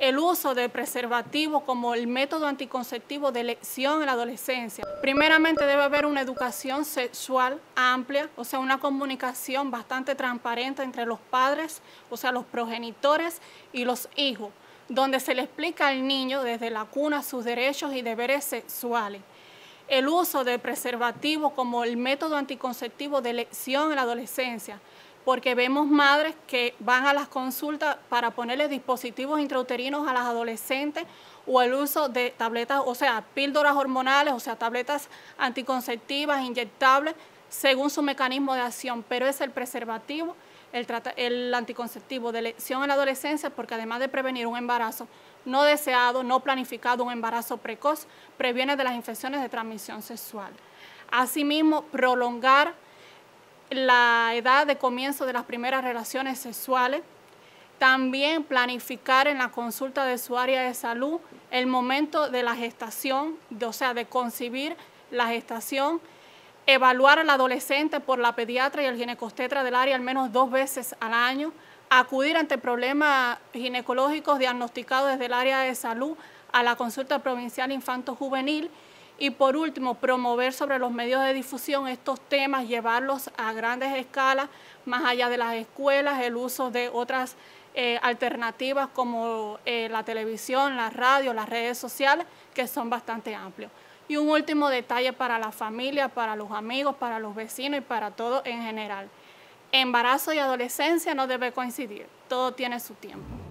el uso del preservativo como el método anticonceptivo de elección en la adolescencia. Primeramente debe haber una educación sexual amplia, o sea, una comunicación bastante transparente entre los padres, o sea, los progenitores y los hijos, donde se le explica al niño desde la cuna sus derechos y deberes sexuales. El uso del preservativo como el método anticonceptivo de elección en la adolescencia, porque vemos madres que van a las consultas para ponerle dispositivos intrauterinos a las adolescentes o el uso de tabletas, o sea, píldoras hormonales, o sea, tabletas anticonceptivas, inyectables, según su mecanismo de acción, pero es el preservativo, el anticonceptivo de elección en la adolescencia, porque además de prevenir un embarazo no deseado, no planificado, un embarazo precoz, previene de las infecciones de transmisión sexual. Asimismo, prolongar la edad de comienzo de las primeras relaciones sexuales, también planificar en la consulta de su área de salud el momento de la gestación, o sea, de concebir la gestación, evaluar al adolescente por la pediatra y el ginecobstetra del área al menos 2 veces al año, acudir ante problemas ginecológicos diagnosticados desde el área de salud a la consulta provincial infanto-juvenil. Y por último, promover sobre los medios de difusión estos temas, llevarlos a grandes escalas, más allá de las escuelas, el uso de otras alternativas como la televisión, la radio, las redes sociales, que son bastante amplios. Y un último detalle para la familia, para los amigos, para los vecinos y para todo en general. Embarazo y adolescencia no debe coincidir, todo tiene su tiempo.